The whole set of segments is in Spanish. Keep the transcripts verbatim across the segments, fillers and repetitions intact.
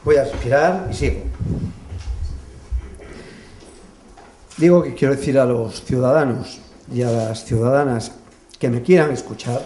voy a respirar y sigo. Digo que quiero decir a los ciudadanos y a las ciudadanas que me quieran escuchar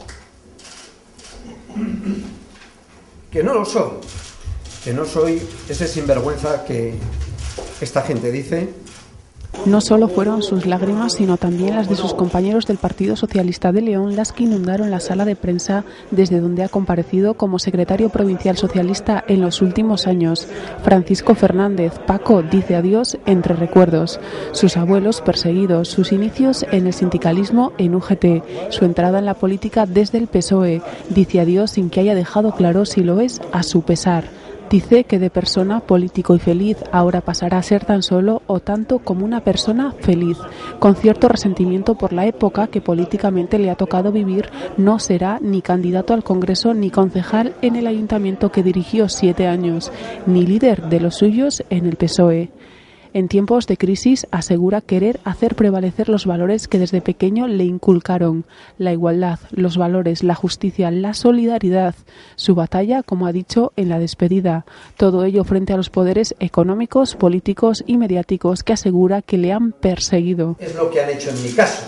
que no lo soy, que no soy ese sinvergüenza que esta gente dice. No solo fueron sus lágrimas, sino también las de sus compañeros del Partido Socialista de León las que inundaron la sala de prensa desde donde ha comparecido como secretario provincial socialista en los últimos años. Francisco Fernández, Paco, dice adiós entre recuerdos. Sus abuelos perseguidos, sus inicios en el sindicalismo en U G T, su entrada en la política desde el P S O E. Dice adiós sin que haya dejado claro si lo es a su pesar. Dice que de persona, político y feliz ahora pasará a ser tan solo o tanto como una persona feliz. Con cierto resentimiento por la época que políticamente le ha tocado vivir, no será ni candidato al Congreso ni concejal en el ayuntamiento que dirigió siete años, ni líder de los suyos en el P S O E. En tiempos de crisis asegura querer hacer prevalecer los valores que desde pequeño le inculcaron: la igualdad, los valores, la justicia, la solidaridad. Su batalla, como ha dicho en la despedida, todo ello frente a los poderes económicos, políticos y mediáticos que asegura que le han perseguido. Es lo que han hecho en mi caso.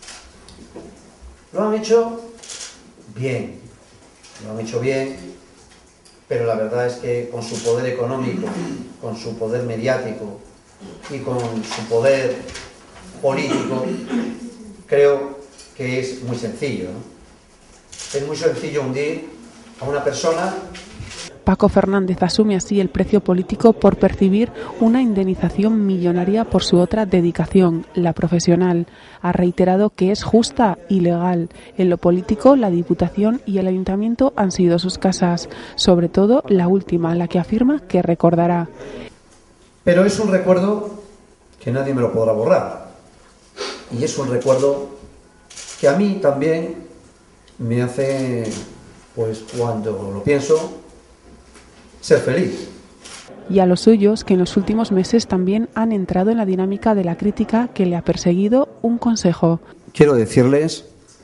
Lo han hecho bien, lo han hecho bien, pero la verdad es que con su poder económico, con su poder mediático y con su poder político, creo que es muy sencillo, ¿no? Es muy sencillo hundir a una persona. Paco Fernández asume así el precio político por percibir una indemnización millonaria por su otra dedicación, la profesional. Ha reiterado que es justa y legal. En lo político, la Diputación y el Ayuntamiento han sido sus casas, sobre todo la última, la que afirma que recordará. Pero es un recuerdo que nadie me lo podrá borrar. Y es un recuerdo que a mí también me hace, pues cuando lo pienso, ser feliz. Y a los suyos, que en los últimos meses también han entrado en la dinámica de la crítica que le ha perseguido, un consejo. Quiero decirles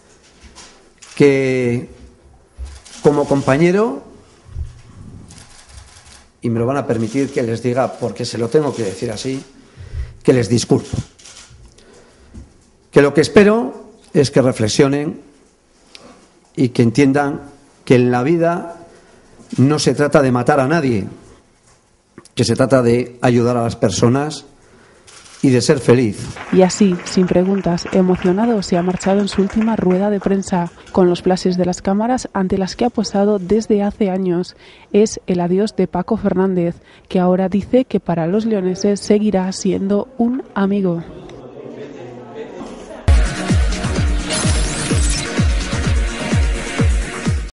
que como compañero, y me lo van a permitir que les diga, porque se lo tengo que decir así, que les disculpo. Que lo que espero es que reflexionen y que entiendan que en la vida no se trata de matar a nadie, que se trata de ayudar a las personas y de ser feliz. Y así, sin preguntas, emocionado, se ha marchado en su última rueda de prensa, con los flashes de las cámaras ante las que ha posado desde hace años. Es el adiós de Paco Fernández, que ahora dice que para los leoneses seguirá siendo un amigo.